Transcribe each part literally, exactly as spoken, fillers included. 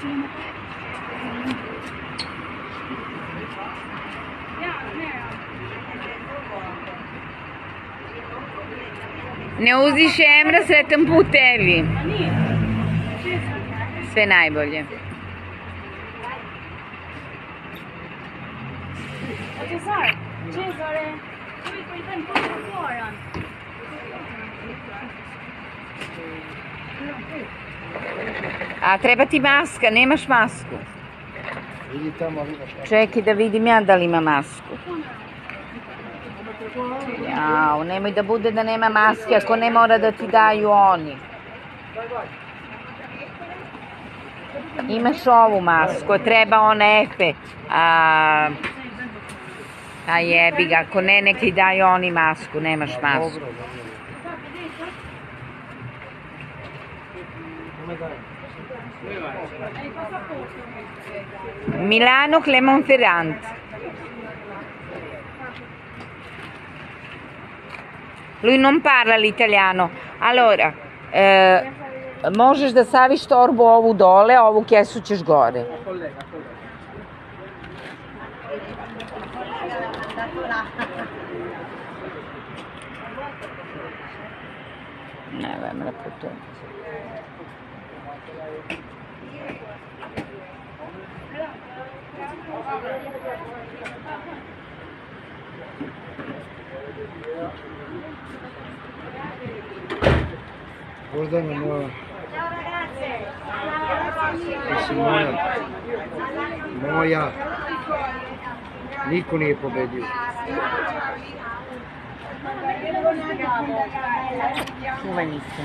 Ne uziš Emra, sretan put tebi. Sve najbolje. A treba ti maska, nemaš masku? Čekaj da vidim ja da li ima masku. Jao, nemoj da bude da nema maske, ako ne mora da ti daju oni. Imaš ovu masku, treba ona Efe. A, a jebi ga, ako ne, nek ti daju oni masku, nemaš masku. Milano Clermont-Ferrand. Lui non parla l'italiano. Allora, eh, možeš da staviš torbu ovu dole, a ovu kesu ćeš gore. Ne, vremena putujem. Gordana moja. Ti si moja. Moja. Niko nije pobedio. Čuvaj niste.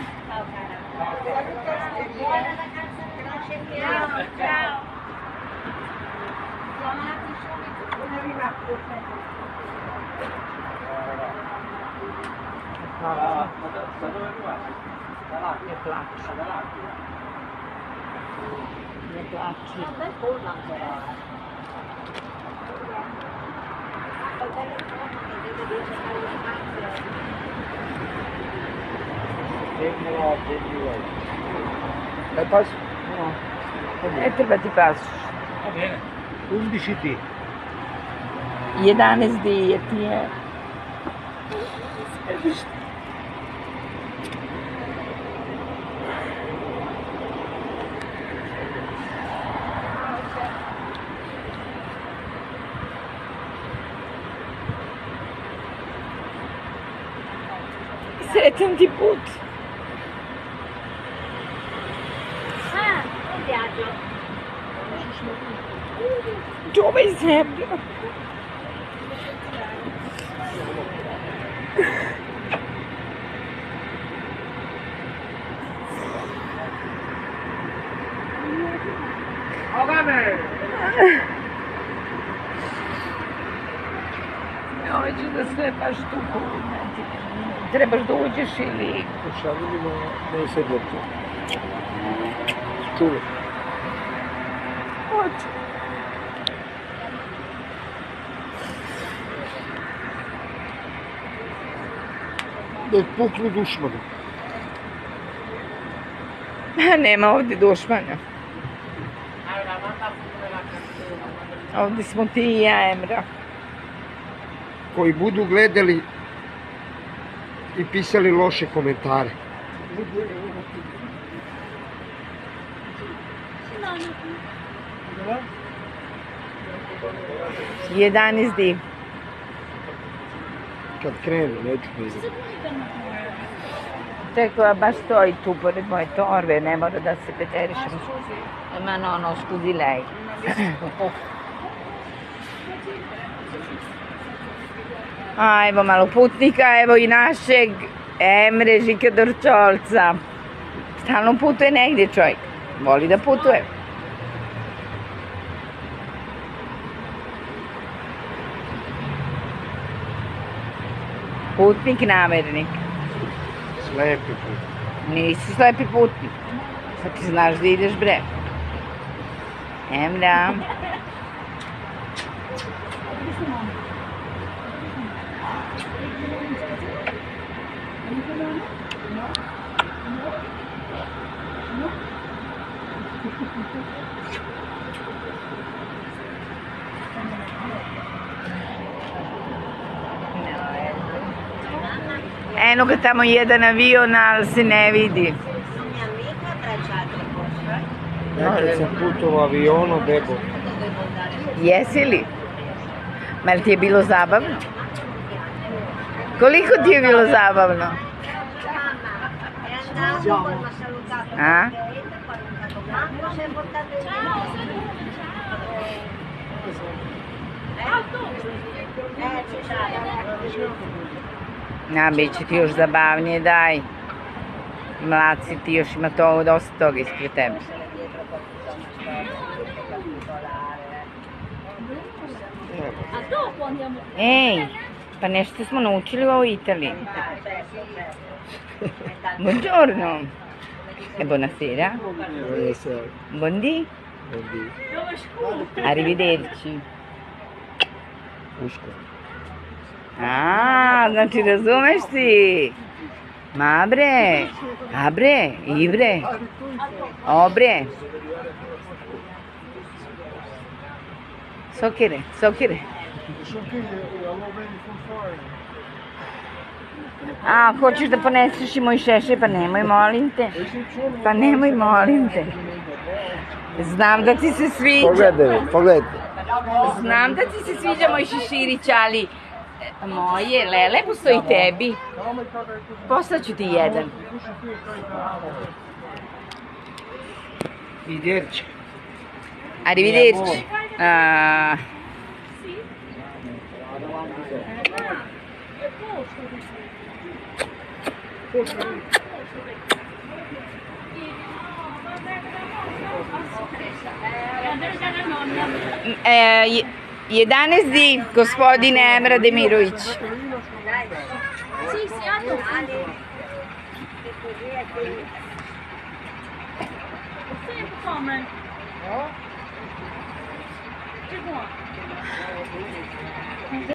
Ne plači. Ne plači. E passo? No. E treba ti passo. Va bene. undici D. jedanaest D je ti je. Sretan ti put. Ah, un viaggio. Čuvaj zemlju. Hoću da sve baš tu znači, trebaš da uđeš ili... Šta vidimo, ne se djeto. Čuli? Hoću. Da puknu dušmanu. Nema ovdje dušmana. Ovdje smo ti i ja, Emra. Koji budu gledali i pisali loše komentare. jedanaest D. Kad krenu, neću vidjeti. Čekaj, baš stoji tu pored moje torbe, ne mora da se peterišem. Ma no, no, scusi lei. A, evo malo putnika, evo i našeg Emre Žika Dorčolca. Stalno putuje negdje čovjek. Voli da putuje. Putnik namernik. Slepi put. Nisi slepi putnik. Sad ti znaš da ideš bre. Emra. Eno kad tamo jedan avion, ali se ne vidi. Ja kad sam putovao avionom, bebo. Jesi li? Ma li ti je bilo zabavno? Koliko ti je bilo zabavno? A? Na, bit će ti još zabavnije, daj. Mlad si ti, još ima to dosta toga ispred tebe. A dopo andiamo. Ej, pa nešto smo naučili u ovoj Italiji. Buongiorno. E buonasera. Buonasera. Buondì. Buondì. Arrivederci. Uško. A, znači razumeš ti? Ma bre, a bre, i bre, o bre. Sokire, sokire. A, hoćeš da poneseš i moj šešelj? Pa nemoj, molim te. Pa nemoj, molim te. Znam da ti se sviđa. Pogledaj, pogledaj. Znam da ti se sviđa moj šeširić, ali moje, lele, postoji tebi. Poslaću ti jedan. Arrivederci. Arrivederci. Ah. E, jedanaest dni, gospodine Emra Demirović. Sì, sì, a dopo. Sempre come? Che buono.